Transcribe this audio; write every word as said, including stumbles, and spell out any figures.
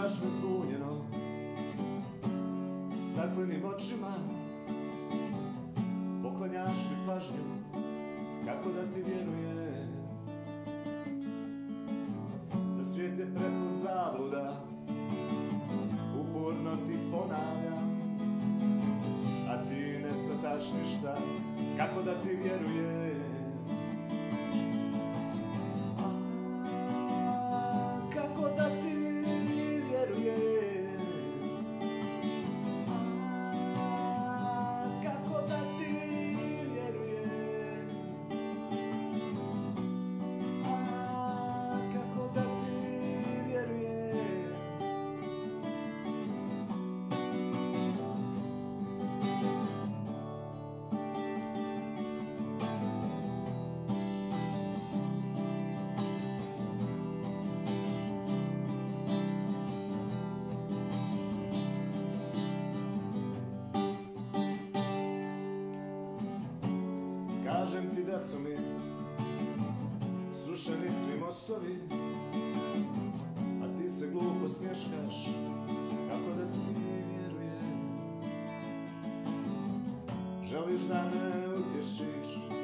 Gledaš me zbunjeno staklenim očima, poklanjaš mi pažnju, kako da ti vjerujem. Da svijet je prepun zabluda, uporno ti ponavljam, a ti ne shvataš ništa, kako da ti vjerujem. Kako da ti vjerujem, kako da ti vjerujem, kako da ti vjerujem. Kažem ti da su mi srušeni svi mostovi, a ti se glupo smješkaš, kako da ti vjerujem. Želiš da me utješiš,